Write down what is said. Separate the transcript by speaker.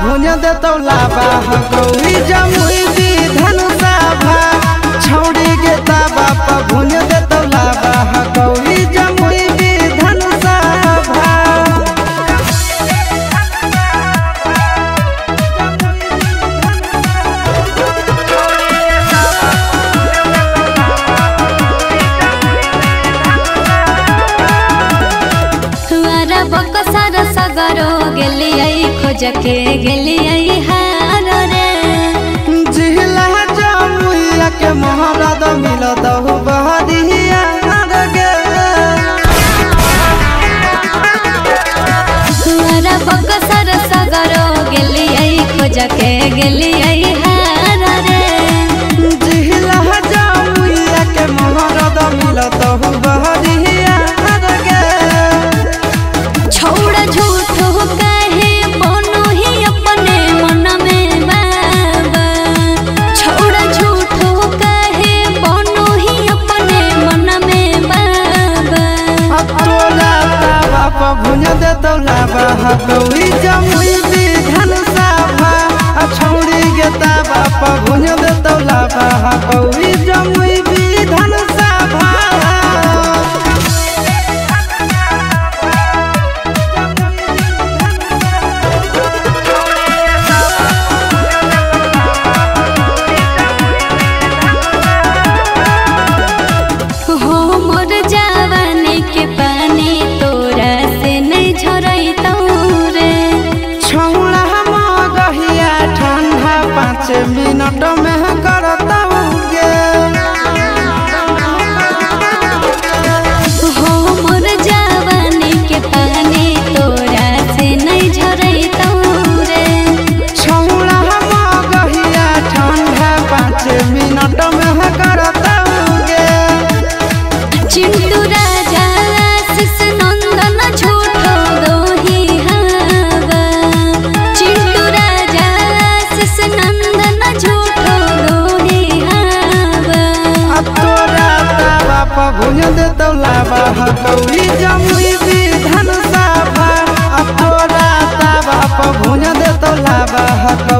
Speaker 1: भुज देतौ लाबा गौरी जमुई विधान सभा छौड़ी के ताबा पर भुज देतौ लाबा गौरी जमुई विधान सभा।
Speaker 2: सगरो गेलियै खोज के गेलियै हार रे
Speaker 1: जिला जमुइया के मोहरद मिलत हो बहरिया गे
Speaker 2: तुअरा बकसर सगरो गेलियै खोज के गेलियै हार रे
Speaker 1: जिला जमुइया के मोहरद मिलत हो बहरिया गे।
Speaker 2: छोड़ झूठो कहे बनो ही अपने मन में बाबा छोड़ झूठो कहे बनो ही अपने मन में बाबा।
Speaker 1: तोला ताबा पर भुज देतौ लाबा गौरी जमुई विधान सभा छौड़ी के ताबा पर भुज देतौ लाबा गौरी जमुई विधान सभा। मिनट में करता गे
Speaker 2: हो मोर जवानी के पानी तोरा से नहीं झरैतौ रे
Speaker 1: छौड़ा गहिया ठंडा 5 मिनट में करता गे।
Speaker 2: चिंटू राजा शिष नंदन झूठो दोही हवा चिंटू राजा शिष नंदन झूठो दोही हवा।
Speaker 1: तोरा ताबा पर भुज देतौ लाबा गौरी जमुई विधान सभा तोरा ताबा पर भुज देतौ लाबा